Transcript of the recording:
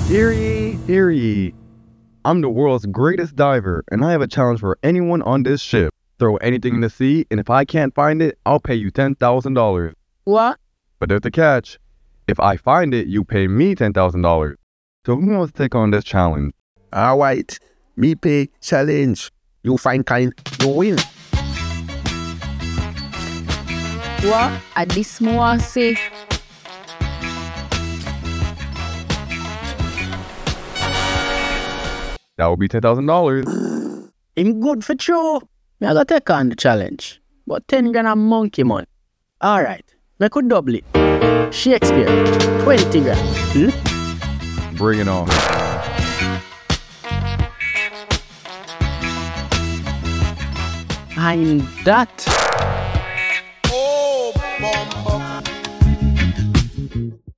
Hear ye, hear ye. I'm the world's greatest diver, and I have a challenge for anyone on this ship. Throw anything in the sea, and if I can't find it, I'll pay you $10,000. What? But there's a catch. If I find it, you pay me $10,000. So who wants to take on this challenge? Alright, me pay challenge. You find kind, you win. What? At this more say. That would be $10,000. Him good for sure. Me I gotta take on the challenge. But 10 grand a monkey money. Alright, me could double it. Shakespeare, 20 grand. Bring it on. And that